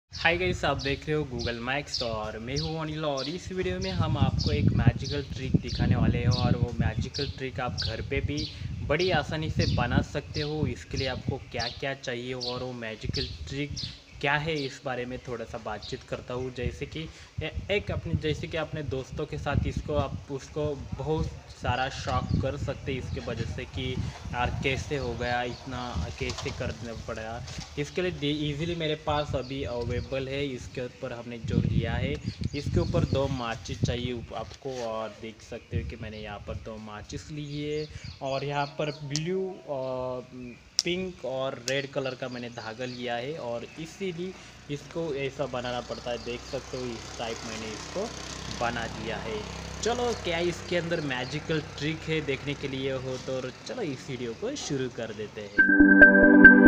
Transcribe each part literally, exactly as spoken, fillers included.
Hi guys, आप देख रहे हो गूगल मैक्स और मैं हूं अनिल। और इस वीडियो में हम आपको एक मैजिकल ट्रिक दिखाने वाले हैं और वो मैजिकल ट्रिक आप घर पे भी बड़ी आसानी से बना सकते हो। इसके लिए आपको क्या क्या चाहिए और वो मैजिकल ट्रिक क्या है, इस बारे में थोड़ा सा बातचीत करता हूँ। जैसे कि एक अपने जैसे कि अपने दोस्तों के साथ इसको आप उसको बहुत सारा शॉक कर सकते हैं इसके वजह से कि यार कैसे हो गया, इतना कैसे करना पड़ा। इसके लिए इजीली मेरे पास अभी अवेलेबल है। इसके ऊपर हमने जो लिया है, इसके ऊपर दो माचिस चाहिए आपको। और देख सकते हो कि मैंने यहाँ पर दो माचिस ली है और यहाँ पर ब्लू और पिंक और रेड कलर का मैंने धागा लिया है और इसीलिए इसको ऐसा बनाना पड़ता है। देख सकते हो इस टाइप मैंने इसको बना दिया है। चलो, क्या इसके अंदर मैजिकल ट्रिक है देखने के लिए हो तो चलो इस वीडियो को शुरू कर देते हैं।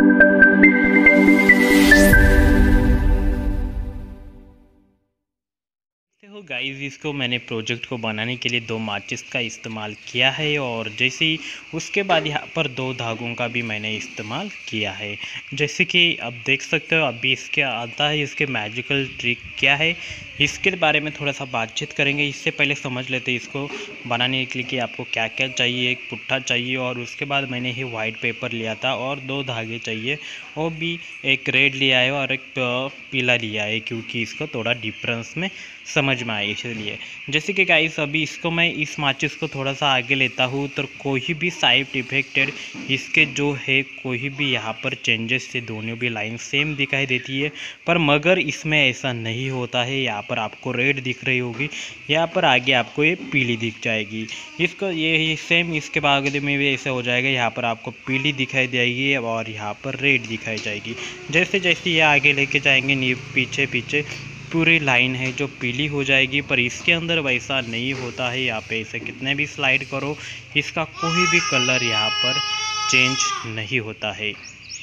हो गाइस, इसको मैंने प्रोजेक्ट को बनाने के लिए दो माचिस का इस्तेमाल किया है और जैसे ही उसके बाद यहाँ पर दो धागों का भी मैंने इस्तेमाल किया है। जैसे कि अब देख सकते हो, अभी इसके आता है इसके मैजिकल ट्रिक क्या है, इसके बारे में थोड़ा सा बातचीत करेंगे। इससे पहले समझ लेते इसको बनाने के लिए कि आपको क्या क्या चाहिए। एक पुट्ठा चाहिए और उसके बाद मैंने ही वाइट पेपर लिया था और दो धागे चाहिए, वो भी एक रेड लिया है और एक पीला लिया है, क्योंकि इसको थोड़ा डिफरेंस में समझ में आए इसलिए। जैसे कि गाइस, अभी इसको मैं इस माचिस को थोड़ा सा आगे लेता हूँ तो कोई भी साइड इफेक्टेड इसके जो है कोई भी यहाँ पर चेंजेस से दोनों भी लाइन सेम दिखाई देती है, पर मगर इसमें ऐसा नहीं होता है। यहाँ पर आपको रेड दिख रही होगी, यहाँ पर आगे आपको ये पीली दिख जाएगी। इसको ये सेम इसके बाद में भी ऐसा हो जाएगा, यहाँ पर आपको पीली दिखाई देगी और यहाँ पर रेड दिखाई जाएगी। जैसे जैसे ये आगे लेके जाएंगे पीछे पीछे पूरी लाइन है जो पीली हो जाएगी, पर इसके अंदर वैसा नहीं होता है। यहाँ पे इसे कितने भी स्लाइड करो, इसका कोई भी कलर यहाँ पर चेंज नहीं होता है।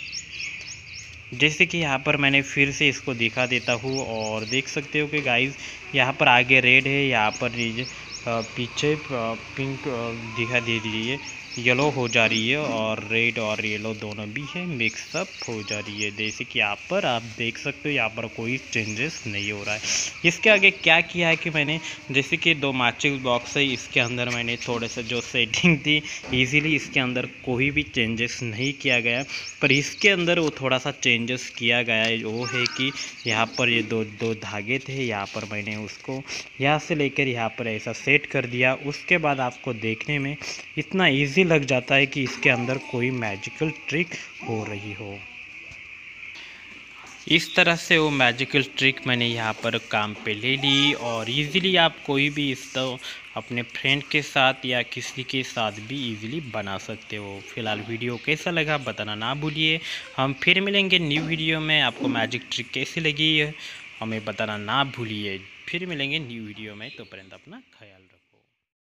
जैसे कि यहाँ पर मैंने फिर से इसको दिखा देता हूँ और देख सकते हो कि गाइस, यहाँ पर आगे रेड है, यहाँ पर पीछे पिंक दिखा दे रही है, येलो हो जा रही है और रेड और येलो दोनों भी है, मिक्सअप हो जा रही है। जैसे कि यहाँ पर आप देख सकते हो, यहाँ पर कोई चेंजेस नहीं हो रहा है। इसके आगे क्या किया है कि मैंने जैसे कि दो माचिस बॉक्स है, इसके अंदर मैंने थोड़े से जो सेटिंग थी इजीली इसके अंदर कोई भी चेंजेस नहीं किया गया, पर इसके अंदर वो थोड़ा सा चेंजेस किया गया है। वो है कि यहाँ पर ये दो दो धागे थे, यहाँ पर मैंने उसको यहाँ से लेकर यहाँ पर ऐसा सेट कर दिया। उसके बाद आपको देखने में इतना ईजी लग जाता है कि इसके अंदर कोई मैजिकल ट्रिक हो रही हो। इस तरह से वो मैजिकल ट्रिक मैंने यहाँ पर काम पे ले ली और इजीली आप कोई भी इस तो अपने फ्रेंड के साथ या किसी के साथ भी इजीली बना सकते हो। फिलहाल वीडियो कैसा लगा बताना ना भूलिए। हम फिर मिलेंगे न्यू वीडियो में। आपको मैजिक ट्रिक कैसी लगी है हमें बताना ना भूलिए। फिर मिलेंगे न्यू वीडियो में, तो पर्यंत अपना ख्याल रखो।